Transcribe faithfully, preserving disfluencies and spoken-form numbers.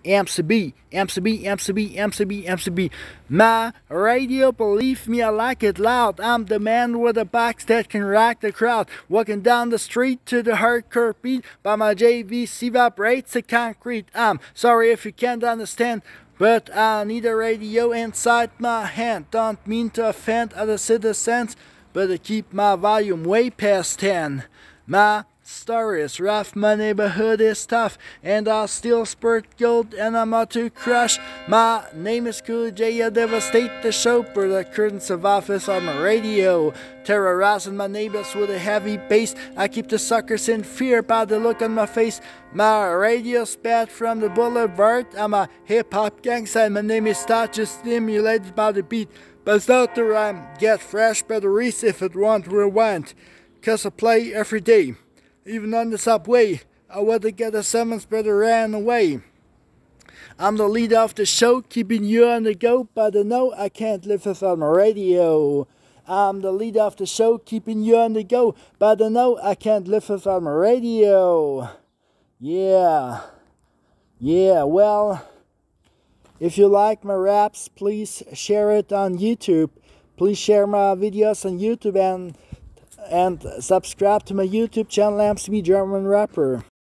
M C B, M C B, M C B, M C B, M C B. My radio, believe me, I like it loud. I'm the man with the box that can rock the crowd. Walking down the street to the hardcore beat, but my J V C vibrates the concrete. I'm sorry if you can't understand, but I need a radio inside my hand. Don't mean to offend other citizens, but I keep my volume way past ten. My story is rough, my neighborhood is tough, and I'll still spurt gold and I'm out to crush. My name is Cool J, I devastate the show, but the curtains of office on my radio, terrorizing my neighbors with a heavy bass. I keep the suckers in fear by the look on my face. My radio's bad from the boulevard. I'm a hip-hop gangster and my name is Star, just stimulated by the beat. Buzz out the rhyme, get fresh batteries if it won't rewind, cause I play every day. Even on the subway, I want to get a summons, but I ran away. I'm the leader of the show, keeping you on the go, but I know I can't live without my radio. I'm the leader of the show, keeping you on the go, but I know I can't live without my radio. Yeah, yeah, well, if you like my raps, please share it on YouTube. Please share my videos on YouTube and and subscribe to my YouTube channel, M C B German Rapper.